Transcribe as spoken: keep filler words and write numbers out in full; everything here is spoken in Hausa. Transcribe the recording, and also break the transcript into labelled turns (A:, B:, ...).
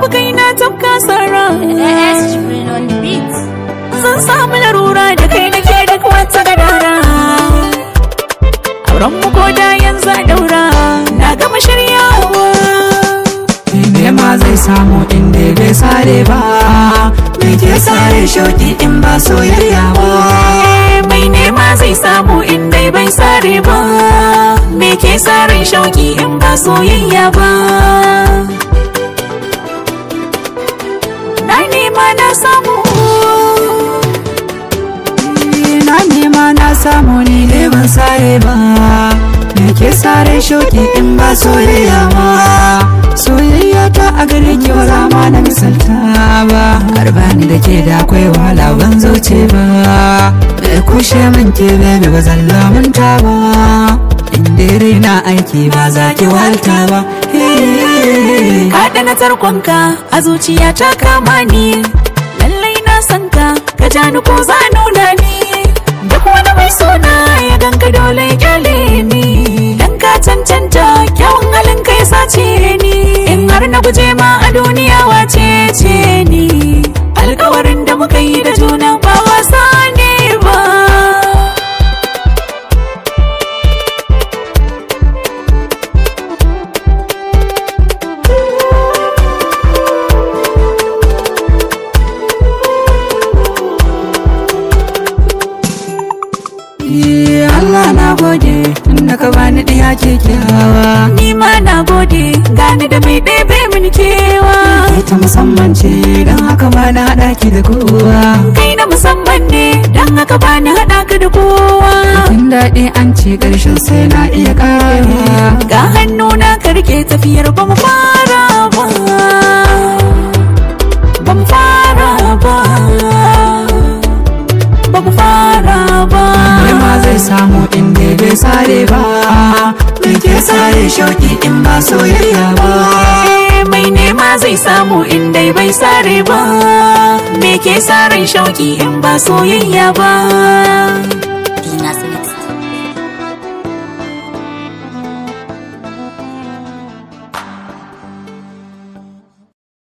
A: babu kai na tafka sara. Zan samu larura da kai nake duk wata gadara. Auren mu ko da yanzu a daura na gama shiryawa.
B: Me ma zai samu inda bai sare ba, me ke sare shauki in ba soyayya ba.
A: Mai nema zai samu inda bai sare ba, me ke sare shauki in ba soyayya ba. Na nema na samu,
B: na nema na samu ni ne ban sare ba, me ke sare shauki in ba soyayya ba. Soyayya ta a gare ki ba za ma na misalta ba, karba ni da ke da akwai wahala ban zauce ba. Me kushe min ke bebe ba zan lamunta ba, inda raina aiki ba za ki walta ba.
A: Kaɗa na tarkonka a zuciya ta kama ni, lallai na san ka ka ja ni ko za nuna ni. Duk wani mai sona ya ganka dole ya kyale ni, dan ka cancanta kyawun halin ka ya sace ni. In har na guje ma a duniya wace ce ni, alkawarin da muka yi da juna ba wasa ne ba.
B: Allah na gode tunda ka bani ɗaya kyakkyawa.
A: Ni ma na gode gani da mai ɗebe min kewa.
B: Ita musamman ce don haka ba na haɗa ki da kowa.
A: Kai na musamman ne don haka ba na haɗa ka da kowa.
B: Tun daɗi an ce ƙarshen sai na iya ƙara.
A: Ga hannu na karke tafiyar ba mu fara ba, ba mu fara ba, ba mu fara ba.
B: Me ma zai samu inda bai sare ba, me ke sare shauki in ba soyayya ba.
A: Mai nema zai samu inda bai sare ba, me ke sare shauki in ba soyayya ba.